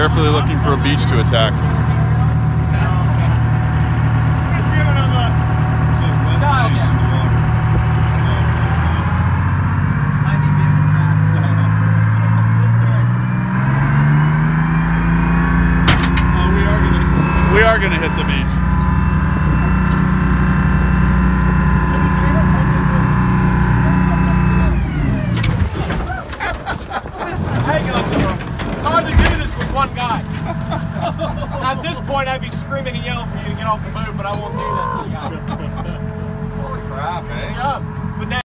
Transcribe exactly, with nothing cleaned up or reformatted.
carefully looking for a beach to attack. We are going to hit the beach. It's hard to do this with one guy. At this point, I'd be screaming and yelling for you to get off the boat, but I won't do that to you guys. Holy crap, eh? Good job. But now